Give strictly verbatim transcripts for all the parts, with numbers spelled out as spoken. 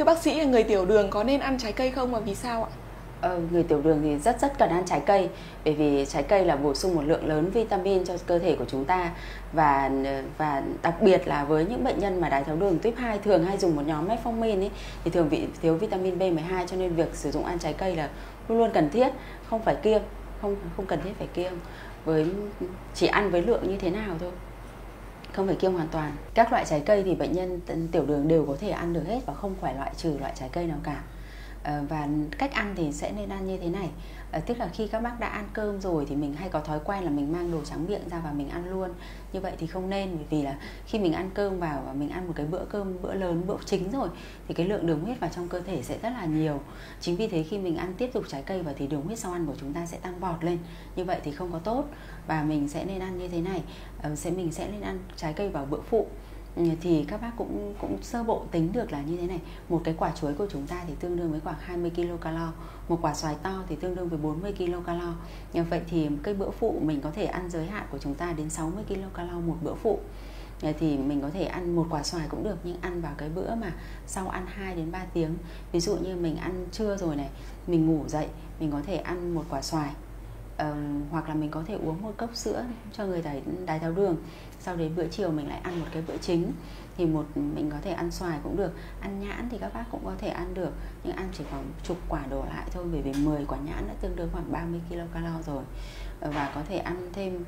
bác sĩ, người tiểu đường có nên ăn trái cây không và vì sao ạ? Ờ, người tiểu đường thì rất rất cần ăn trái cây, bởi vì trái cây là bổ sung một lượng lớn vitamin cho cơ thể của chúng ta, và và đặc biệt là với những bệnh nhân mà đái tháo đường tuyếp hai thường hay dùng một nhóm metformin ấy, thì thường bị thiếu vitamin B mười hai, cho nên việc sử dụng ăn trái cây là luôn luôn cần thiết, không phải kiêng, không không cần thiết phải kiêng, với chỉ ăn với lượng như thế nào thôi, không phải kiêng hoàn toàn. Các loại trái cây thì bệnh nhân tiểu đường đều có thể ăn được hết và không phải loại trừ loại trái cây nào cả. Và cách ăn thì sẽ nên ăn như thế này, tức là khi các bác đã ăn cơm rồi thì mình hay có thói quen là mình mang đồ trắng miệng ra và mình ăn luôn. Như vậy thì không nên, bởi vì là khi mình ăn cơm vào và mình ăn một cái bữa cơm, bữa lớn, bữa chính rồi, thì cái lượng đường huyết vào trong cơ thể sẽ rất là nhiều. Chính vì thế khi mình ăn tiếp tục trái cây vào thì đường huyết sau ăn của chúng ta sẽ tăng vọt lên. Như vậy thì không có tốt, và mình sẽ nên ăn như thế này, sẽ mình sẽ nên ăn trái cây vào bữa phụ. Thì các bác cũng cũng sơ bộ tính được là như thế này. Một cái quả chuối của chúng ta thì tương đương với khoảng hai mươi ki lô calo, một quả xoài to thì tương đương với bốn mươi ki lô calo. Như vậy thì cái bữa phụ mình có thể ăn giới hạn của chúng ta đến sáu mươi ki lô calo một bữa phụ. Thì mình có thể ăn một quả xoài cũng được, nhưng ăn vào cái bữa mà sau ăn hai đến ba tiếng. Ví dụ như mình ăn trưa rồi này, mình ngủ dậy, mình có thể ăn một quả xoài. Uh, hoặc là mình có thể uống một cốc sữa cho người đái, đái tháo đường. Sau đến bữa chiều mình lại ăn một cái bữa chính, thì một mình có thể ăn xoài cũng được. Ăn nhãn thì các bác cũng có thể ăn được, nhưng ăn chỉ khoảng chục quả đổ lại thôi, bởi vì mười quả nhãn đã tương đương khoảng ba mươi ki lô calo rồi. uh, Và có thể ăn thêm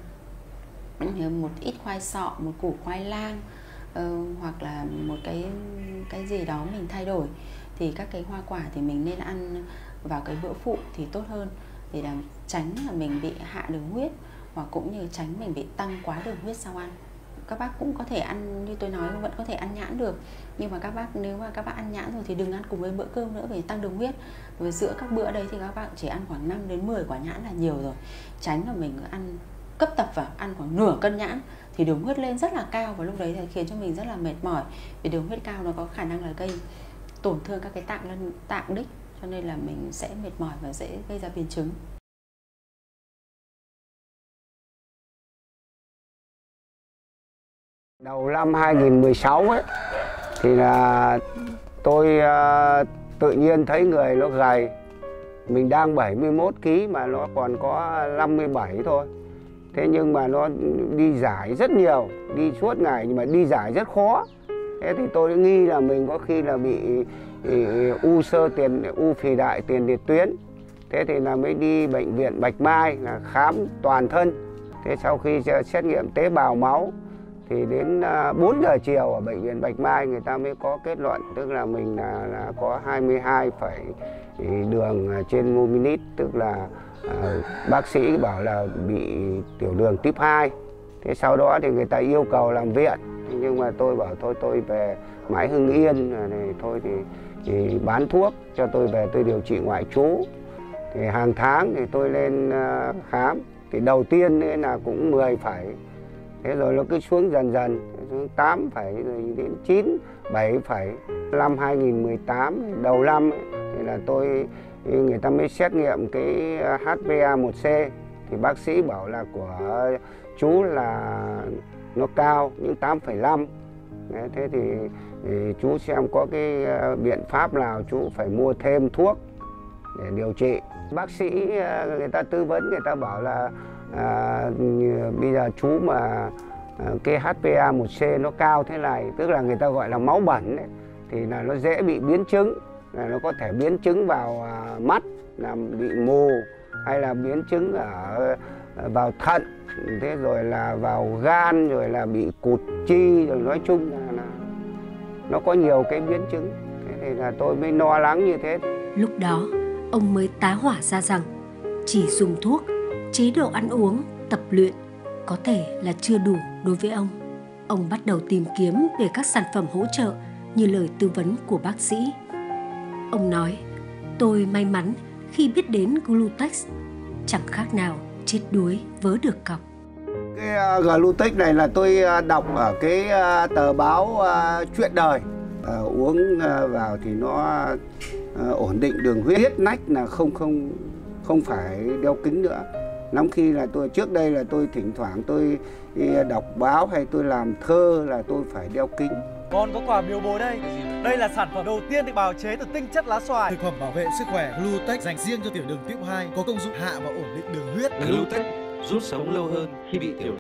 một ít khoai sọ, một củ khoai lang, uh, hoặc là một cái cái gì đó mình thay đổi. Thì các cái hoa quả thì mình nên ăn vào cái bữa phụ thì tốt hơn, để làm tránh là mình bị hạ đường huyết, hoặc cũng như tránh mình bị tăng quá đường huyết sau ăn. Các bác cũng có thể ăn, như tôi nói, vẫn có thể ăn nhãn được, nhưng mà các bác nếu mà các bác ăn nhãn rồi thì đừng ăn cùng với bữa cơm nữa, vì tăng đường huyết. Rồi giữa các bữa đấy thì các bác chỉ ăn khoảng năm đến mười quả nhãn là nhiều rồi. Tránh là mình ăn cấp tập vào, ăn khoảng nửa cân nhãn thì đường huyết lên rất là cao, và lúc đấy thì khiến cho mình rất là mệt mỏi, vì đường huyết cao nó có khả năng là gây tổn thương các cái tạng lân tạng đích, cho nên là mình sẽ mệt mỏi và dễ gây ra biến chứng. Đầu năm hai nghìn mười sáu ấy thì là tôi uh, tự nhiên thấy người nó gầy. Mình đang bảy mươi mốt ki lô gam mà nó còn có năm mươi bảy thôi. Thế nhưng mà nó đi giải rất nhiều, đi suốt ngày nhưng mà đi giải rất khó. Thế thì tôi nghi là mình có khi là bị u xơ tiền, u phì đại tiền liệt tuyến. Thế thì là mới đi bệnh viện Bạch Mai là khám toàn thân. Thế sau khi xét nghiệm tế bào máu thì đến bốn giờ chiều ở bệnh viện Bạch Mai người ta mới có kết luận, tức là mình là, là có hai mươi hai phẩy đường trên mô min, tức là à, bác sĩ bảo là bị tiểu đường tuyếp hai. Thế sau đó thì người ta yêu cầu làm viện, nhưng mà tôi bảo thôi tôi về mãi Hưng Yên này thôi thì, thì bán thuốc cho tôi về tôi điều trị ngoại trú. Thì hàng tháng thì tôi lên uh, khám, thì đầu tiên ấy là cũng mười phẩy. Thế rồi nó cứ xuống dần dần, xuống tám phẩy rồi đến chín, bảy phẩy. Năm hai nghìn mười tám, đầu năm ấy, thì là tôi, thì người ta mới xét nghiệm cái hát bê a một xê. Thì bác sĩ bảo là của chú là nó cao, những tám phẩy năm. Thế thì, thì chú xem có cái biện pháp nào chú phải mua thêm thuốc để điều trị. Bác sĩ người ta tư vấn, người ta bảo là à, bây giờ chú mà à, cái hát bê a một xê nó cao thế này, tức là người ta gọi là máu bẩn ấy, thì là nó dễ bị biến chứng, là nó có thể biến chứng vào à, mắt, làm bị mù, hay là biến chứng ở vào thận, thế rồi là vào gan, rồi là bị cụt chi, rồi nói chung là, là nó có nhiều cái biến chứng. Thế thì là tôi mới lo lắng như thế. Lúc đó ông mới tá hỏa ra rằng chỉ dùng thuốc, chế độ ăn uống, tập luyện có thể là chưa đủ đối với ông. Ông bắt đầu tìm kiếm về các sản phẩm hỗ trợ như lời tư vấn của bác sĩ. Ông nói, tôi may mắn khi biết đến Glutex, chẳng khác nào chết đuối vớ được cọc. Cái uh, Glutex này là tôi uh, đọc ở cái uh, tờ báo uh, Chuyện Đời. Uh, uống uh, vào thì nó uh, ổn định đường huyết, huyết nách là không không không phải đeo kính nữa. Lắm khi là tôi trước đây là tôi thỉnh thoảng tôi đọc báo hay tôi làm thơ là tôi phải đeo kính. Còn có quà biếu bố đây. Đây là sản phẩm đầu tiên được bào chế từ tinh chất lá xoài. Thực phẩm bảo vệ sức khỏe Glutex dành riêng cho tiểu đường tuyếp hai, có công dụng hạ và ổn định đường huyết. Glutex giúp sống lâu hơn khi bị tiểu đường.